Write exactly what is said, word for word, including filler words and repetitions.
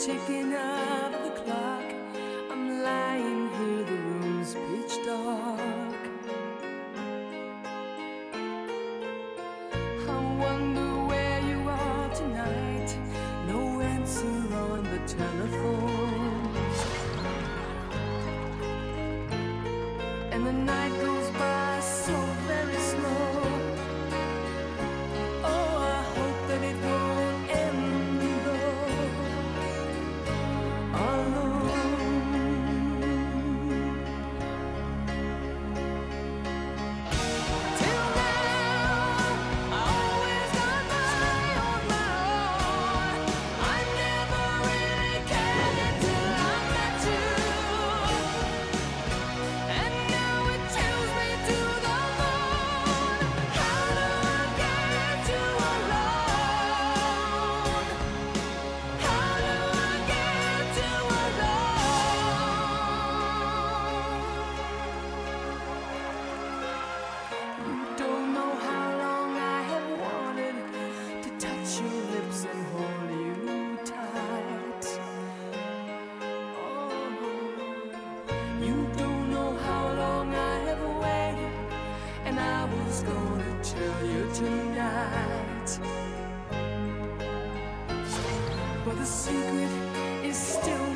ticking of the clock. I'm lying here, the room's pitch dark. I wonder where you are tonight. No answer on the telephone, and the night goes by so very slow. Oh, I hope that it won't end though, alone. Till now, I always got by on my own. I never really cared until I met you, and now it tells me to the moon. How do I get you alone? How do I get you alone? You don't know how long I have wanted to touch your lips and hold you tight. Oh, you don't know how long I have waited, and I was gonna tell you tonight. But the secret is still